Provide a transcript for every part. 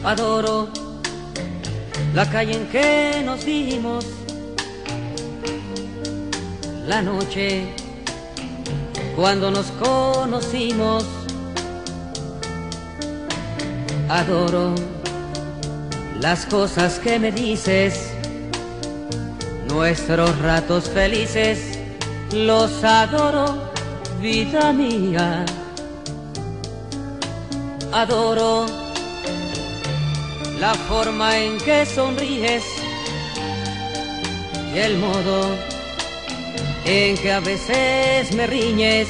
Adoro la calle en que nos dimos, la noche cuando nos conocimos. Adoro las cosas que me dices, nuestros ratos felices, los adoro, vida mía. Adoro la forma en que sonríes y el modo en que a veces me riñes.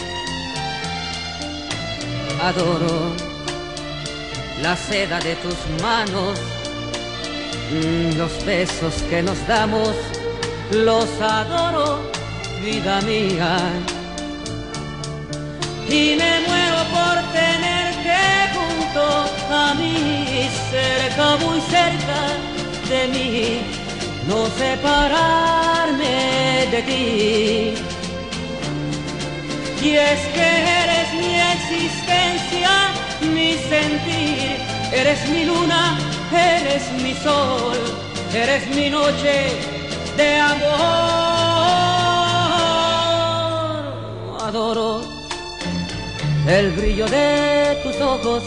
Adoro la seda de tus manos, los besos que nos damos, los adoro, vida mía. Y me muero por tenerte junto a mí, cerca, muy cerca de mí, no separarme de ti. Y es que eres mi existencia, mi sentir, eres mi luna, eres mi sol, eres mi noche de amor. Adoro el brillo de tus ojos,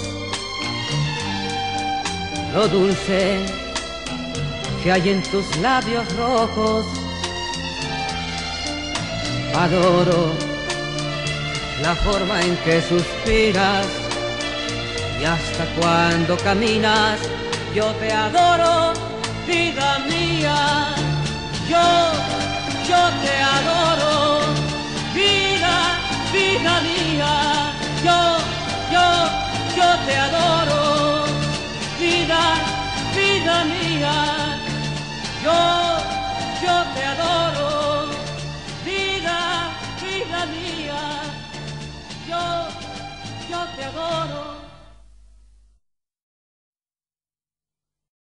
lo dulce que hay en tus labios rojos. Adoro la forma en que suspiras y hasta cuando caminas. Yo te adoro, vida mía. Yo te adoro, vida mía. Yo te adoro, vida mía. Yo te adoro, vida mía. Yo te adoro.